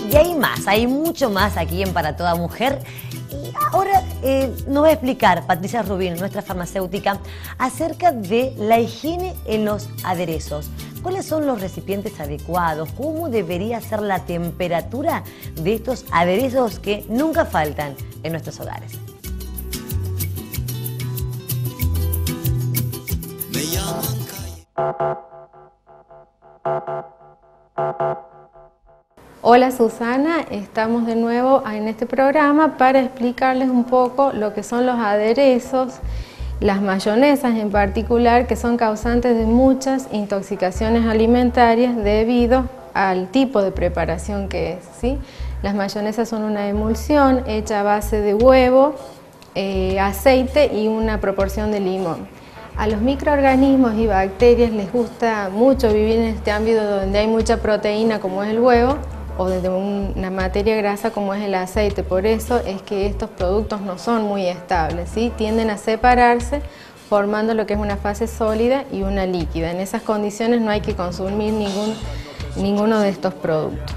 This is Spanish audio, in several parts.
Y hay más, hay mucho más aquí en Para Toda Mujer. Y ahora nos va a explicar Patricia Rubín, nuestra farmacéutica, acerca de la higiene en los aderezos. ¿Cuáles son los recipientes adecuados? ¿Cómo debería ser la temperatura de estos aderezos que nunca faltan en nuestros hogares? Hola Susana, estamos de nuevo en este programa para explicarles un poco lo que son los aderezos, las mayonesas en particular, que son causantes de muchas intoxicaciones alimentarias debido al tipo de preparación que es, ¿sí? Las mayonesas son una emulsión hecha a base de huevo, aceite y una proporción de limón. A los microorganismos y bacterias les gusta mucho vivir en este ámbito donde hay mucha proteína como es el huevo, o de una materia grasa como es el aceite. Por eso es que estos productos no son muy estables, ¿sí? Tienden a separarse formando lo que es una fase sólida y una líquida. En esas condiciones no hay que consumir ninguno de estos productos.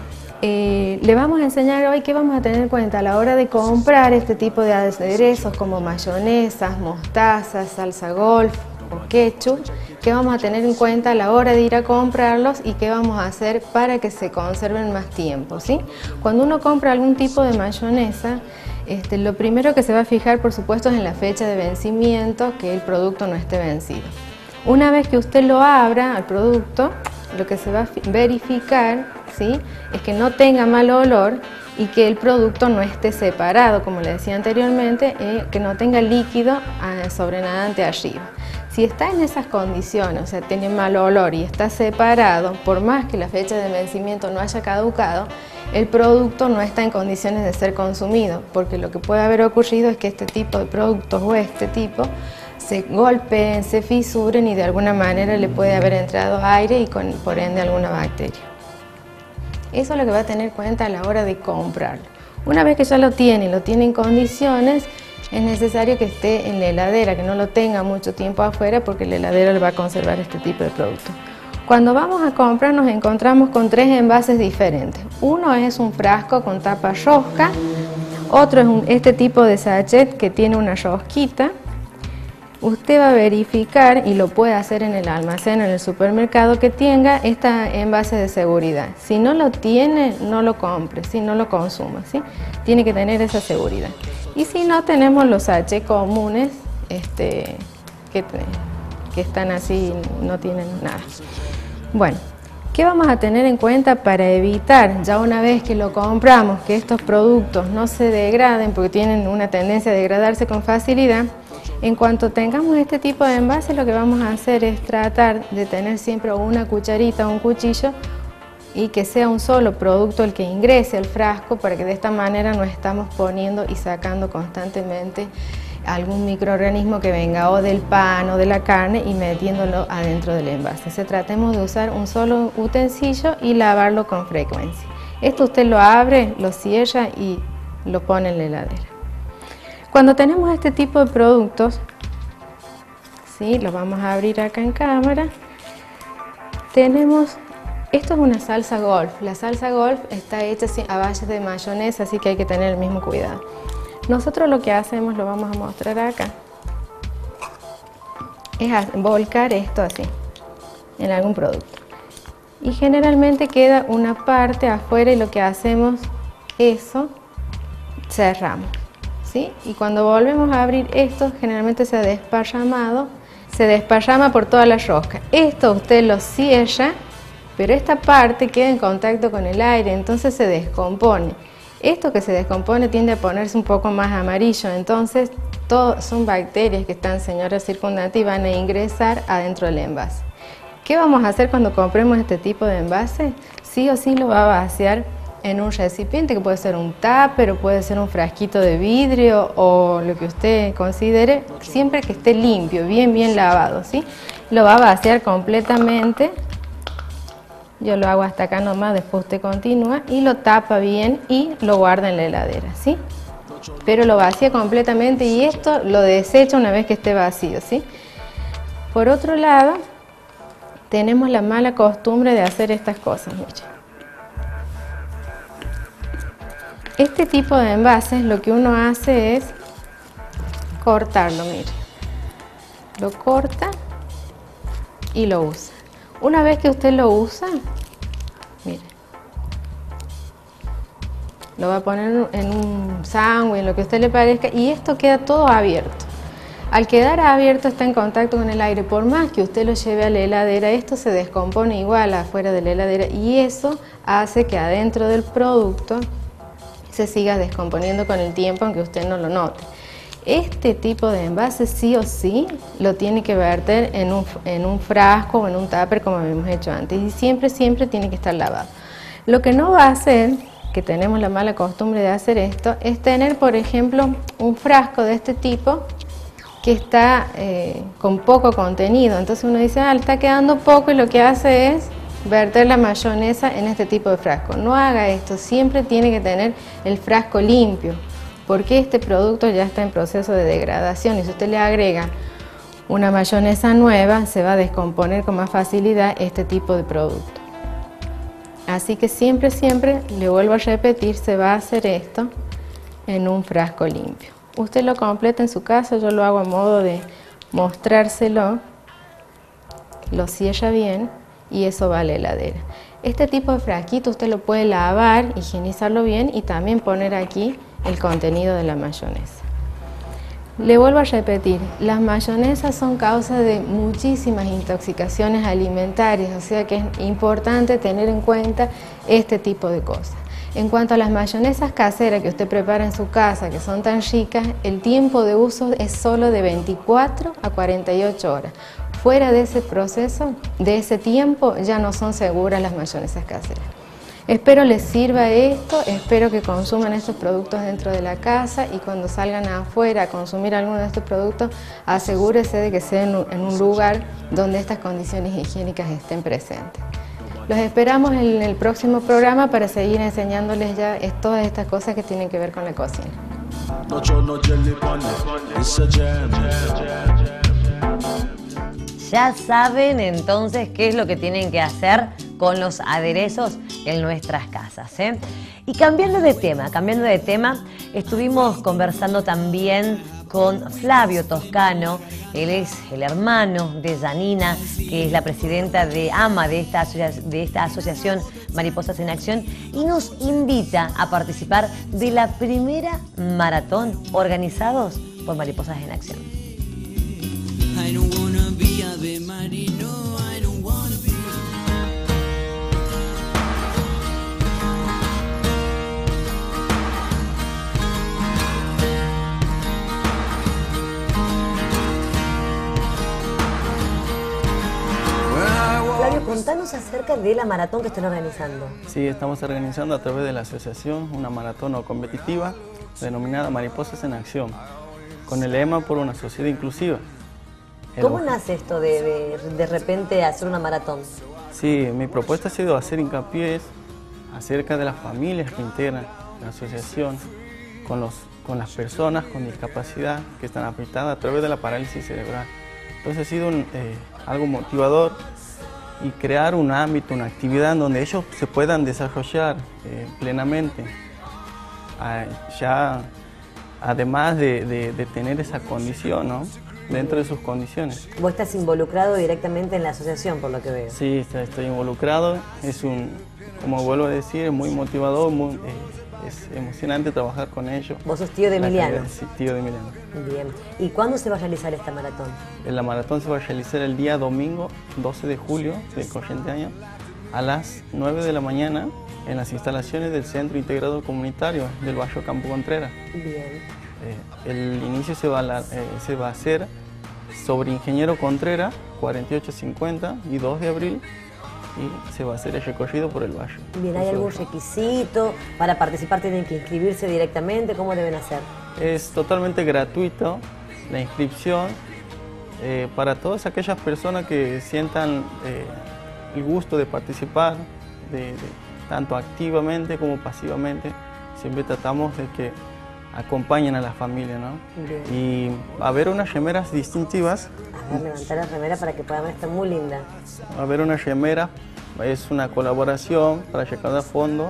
Le vamos a enseñar hoy qué vamos a tener en cuenta a la hora de comprar este tipo de aderezos como mayonesas, mostazas, salsa golf o ketchup, qué vamos a tener en cuenta a la hora de ir a comprarlos y qué vamos a hacer para que se conserven más tiempo, ¿sí? Cuando uno compra algún tipo de mayonesa, lo primero que se va a fijar, por supuesto, es en la fecha de vencimiento, que el producto no esté vencido. Una vez que usted lo abra al producto, lo que se va a verificar, ¿sí?, es que no tenga mal olor y que el producto no esté separado, como le decía anteriormente, que no tenga líquido sobrenadante arriba. Si está en esas condiciones, o sea, tiene mal olor y está separado, por más que la fecha de vencimiento no haya caducado, el producto no está en condiciones de ser consumido, porque lo que puede haber ocurrido es que este tipo de productos o este tipo se golpeen, se fisuren y de alguna manera le puede haber entrado aire y por ende alguna bacteria. Eso es lo que va a tener en cuenta a la hora de comprarlo. Una vez que ya lo tiene en condiciones, es necesario que esté en la heladera, que no lo tenga mucho tiempo afuera porque la heladera le va a conservar este tipo de producto. Cuando vamos a comprar nos encontramos con tres envases diferentes. Uno es un frasco con tapa rosca, otro es este tipo de sachet que tiene una rosquita. Usted va a verificar, y lo puede hacer en el almacén o en el supermercado, que tenga este envase de seguridad. Si no lo tiene, no lo compre, ¿sí? No lo consuma, ¿sí? Tiene que tener esa seguridad. Y si no, tenemos los sachets comunes que están así, no tienen nada. Bueno, ¿qué vamos a tener en cuenta para evitar, ya una vez que lo compramos, que estos productos no se degraden, porque tienen una tendencia a degradarse con facilidad? En cuanto tengamos este tipo de envase, lo que vamos a hacer es tratar de tener siempre una cucharita o un cuchillo y que sea un solo producto el que ingrese al frasco, para que de esta manera no estamos poniendo y sacando constantemente algún microorganismo que venga o del pan o de la carne y metiéndolo adentro del envase. Tratemos de usar un solo utensilio y lavarlo con frecuencia. Esto usted lo abre, lo cierra y lo pone en la heladera. Cuando tenemos este tipo de productos, ¿sí?, lo vamos a abrir acá en cámara. Esto es una salsa golf. La salsa golf está hecha a base de mayonesa, así que hay que tener el mismo cuidado. Nosotros lo que hacemos, lo vamos a mostrar acá, es volcar esto así, en algún producto. Y generalmente queda una parte afuera y lo que hacemos, cerramos, ¿sí? Y cuando volvemos a abrir esto, generalmente se ha desparramado, se desparrama por toda la rosca. Esto usted lo cierra, pero esta parte queda en contacto con el aire, entonces se descompone. Esto que se descompone tiende a ponerse un poco más amarillo, entonces son bacterias que están, señoras circundantes, y van a ingresar adentro del envase. ¿Qué vamos a hacer cuando compremos este tipo de envase? Sí o sí lo va a vaciar en un recipiente, que puede ser un tupper o puede ser un frasquito de vidrio o lo que usted considere, siempre que esté limpio, bien lavado, ¿sí? Lo va a vaciar completamente. Yo lo hago hasta acá nomás, después usted continúa y lo tapa bien y lo guarda en la heladera, ¿sí? Pero lo vacía completamente y esto lo desecha una vez que esté vacío, ¿sí? Por otro lado, tenemos la mala costumbre de hacer estas cosas, miren. Este tipo de envases lo que uno hace es cortarlo, mire. Lo corta y lo usa. Una vez que usted lo usa, mire, lo va a poner en un sándwich, en lo que a usted le parezca, y esto queda todo abierto. Al quedar abierto está en contacto con el aire, por más que usted lo lleve a la heladera, esto se descompone igual afuera de la heladera y eso hace que adentro del producto se siga descomponiendo con el tiempo, aunque usted no lo note. Este tipo de envase sí o sí lo tiene que verter en un frasco o en un tupper como habíamos hecho antes y siempre tiene que estar lavado. Lo que no va a hacer, que tenemos la mala costumbre de hacer esto, es tener por ejemplo un frasco de este tipo que está con poco contenido, entonces uno dice, le está quedando poco y lo que hace es verter la mayonesa en este tipo de frasco. No haga esto, siempre tiene que tener el frasco limpio, porque este producto ya está en proceso de degradación y si usted le agrega una mayonesa nueva, se va a descomponer con más facilidad este tipo de producto. Así que siempre, le vuelvo a repetir, se va a hacer esto en un frasco limpio. Usted lo completa en su casa, yo lo hago a modo de mostrárselo, lo cierra bien y eso va a la heladera. Este tipo de frasquito usted lo puede lavar, higienizarlo bien y también poner aquí el contenido de la mayonesa. Le vuelvo a repetir, las mayonesas son causa de muchísimas intoxicaciones alimentarias, o sea que es importante tener en cuenta este tipo de cosas. En cuanto a las mayonesas caseras que usted prepara en su casa, que son tan ricas, el tiempo de uso es solo de 24 a 48 horas. Fuera de ese proceso, de ese tiempo, ya no son seguras las mayonesas caseras. Espero les sirva esto, espero que consuman estos productos dentro de la casa y cuando salgan afuera a consumir alguno de estos productos, asegúrese de que sea en un lugar donde estas condiciones higiénicas estén presentes. Los esperamos en el próximo programa para seguir enseñándoles ya todas estas cosas que tienen que ver con la cocina. Ya saben entonces qué es lo que tienen que hacer con los aderezos en nuestras casas, ¿eh? Y cambiando de tema, estuvimos conversando también con Flavio Toscano. Él es el hermano de Janina, que es la presidenta de AMA de esta asociación Mariposas en Acción, y nos invita a participar de la primera maratón organizados por Mariposas en Acción. I don't wanna be Ave Maria, no, I don't wanna be. Flavio, contanos acerca de la maratón que están organizando. Sí, estamos organizando a través de la asociación una maratón no competitiva denominada Mariposas en Acción, con el lema por una sociedad inclusiva. ¿Cómo nace esto de repente hacer una maratón? Sí, mi propuesta ha sido hacer hincapié acerca de las familias que integran la asociación con las personas con discapacidad que están afectadas a través de la parálisis cerebral. Entonces ha sido algo motivador y crear un ámbito, una actividad en donde ellos se puedan desarrollar plenamente, ya además de tener esa condición, ¿no? Dentro de sus condiciones. Vos estás involucrado directamente en la asociación, por lo que veo. Sí, estoy involucrado. Como vuelvo a decir, es muy motivador, es emocionante trabajar con ellos. ¿Vos sos tío de Emiliano? Sí, tío de Emiliano. Bien. ¿Y cuándo se va a realizar esta maratón? La maratón se va a realizar el día domingo, 12 de julio del corriente año, a las 9 de la mañana, en las instalaciones del Centro Integrado Comunitario del barrio Campo Contreras. Bien. El inicio se va a hacer sobre Ingeniero Contreras, 4850 y 2 de abril, y se va a hacer el recorrido por el barrio. Bien, ¿hay algún requisito? ¿Para participar tienen que inscribirse directamente? ¿Cómo deben hacer? Es totalmente gratuito la inscripción para todas aquellas personas que sientan el gusto de participar, tanto activamente como pasivamente. Siempre tratamos de que acompañen a la familia, ¿no? Bien. Y va a haber unas remeras distintivas. A ver, levantar la remera para que puedan ver, está muy linda. Va a haber una remera, es una colaboración para recaudar fondos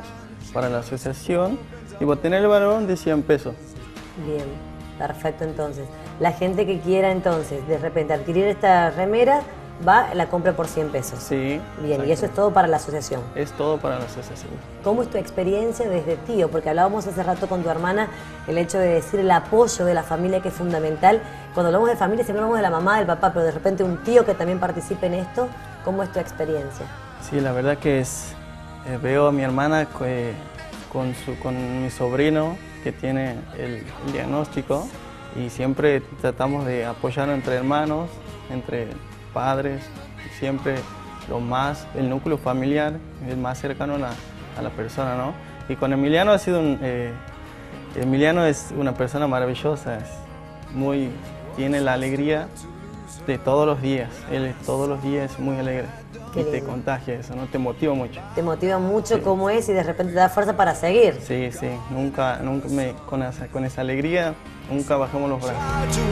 para la asociación y va a tener el valor de 100 pesos. Bien, perfecto entonces. La gente que quiera entonces de repente adquirir esta remera, va, la compra por 100 pesos. Sí. Bien, exacto. y eso es todo para la asociación. Es todo para la asociación. ¿Cómo es tu experiencia desde tío? Porque hablábamos hace rato con tu hermana el hecho de decir el apoyo de la familia, que es fundamental. Cuando hablamos de familia siempre hablamos de la mamá, del papá, pero de repente un tío que también participe en esto, ¿cómo es tu experiencia? Sí, la verdad que es, veo a mi hermana con mi sobrino que tiene el diagnóstico y siempre tratamos de apoyar entre hermanos, entre padres, siempre el núcleo familiar, el más cercano a la persona, ¿no? Y con Emiliano Emiliano es una persona maravillosa, tiene la alegría de todos los días, él todos los días es muy alegre. Qué y te lindo. contagia eso, ¿no? Te motiva mucho. Te motiva mucho Sí. cómo es y de repente te da fuerza para seguir. Sí, nunca con esa alegría, nunca bajamos los brazos.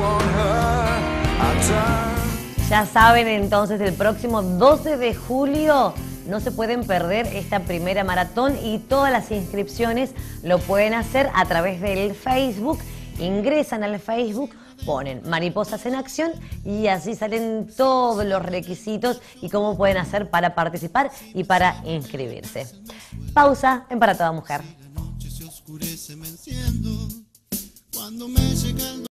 Ya saben entonces, el próximo 12 de julio no se pueden perder esta primera maratón y todas las inscripciones lo pueden hacer a través del Facebook. Ingresan al Facebook, ponen Mariposas en Acción y así salen todos los requisitos y cómo pueden hacer para participar y para inscribirse. Pausa en Para Toda Mujer. Se oscurece, me enciendo cuando me llega el